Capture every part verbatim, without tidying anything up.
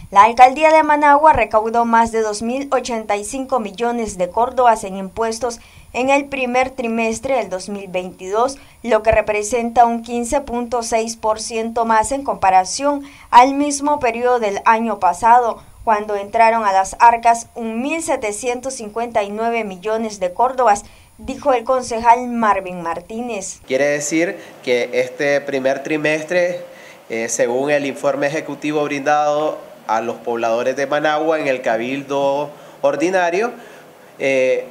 La alcaldía de Managua recaudó más de dos mil ochenta y cinco millones de córdobas en impuestos en el primer trimestre del dos mil veintidós, lo que representa un quince punto seis por ciento más en comparación al mismo periodo del año pasado, cuando entraron a las arcas mil setecientos cincuenta y nueve millones de córdobas, dijo el concejal Marvin Martínez. Quiere decir que este primer trimestre, eh, según el informe ejecutivo brindado a los pobladores de Managua en el Cabildo Ordinario, eh,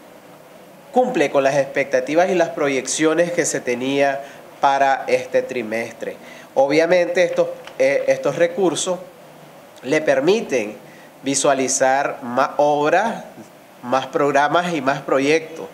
cumple con las expectativas y las proyecciones que se tenía para este trimestre. Obviamente estos, eh, estos recursos le permiten visualizar más obras, más programas y más proyectos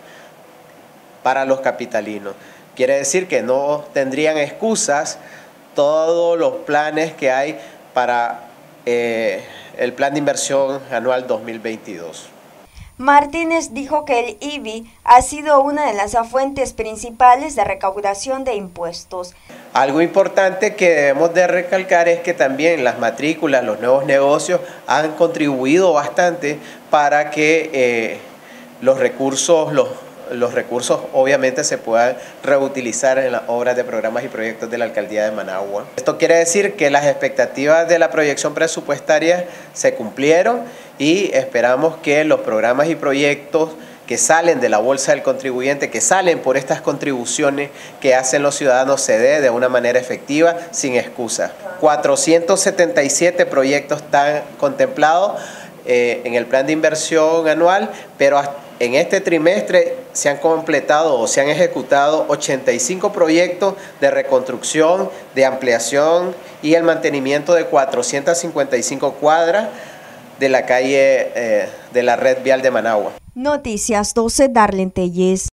para los capitalinos. Quiere decir que no tendrían excusas todos los planes que hay para eh, el plan de inversión anual dos mil veintidós. Martínez dijo que el I B I ha sido una de las fuentes principales de recaudación de impuestos. Algo importante que debemos de recalcar es que también las matrículas, los nuevos negocios han contribuido bastante para que eh, los recursos, los, los recursos obviamente se puedan reutilizar en las obras de programas y proyectos de la alcaldía de Managua. Esto quiere decir que las expectativas de la proyección presupuestaria se cumplieron y esperamos que los programas y proyectos que salen de la bolsa del contribuyente, que salen por estas contribuciones que hacen los ciudadanos, se dé de una manera efectiva, sin excusa. cuatrocientos setenta y siete proyectos están contemplados eh, en el plan de inversión anual, pero en este trimestre se han completado o se han ejecutado ochenta y cinco proyectos de reconstrucción, de ampliación y el mantenimiento de cuatrocientas cincuenta y cinco cuadras de la calle eh, de la red vial de Managua. Noticias doce, Darlene Telles.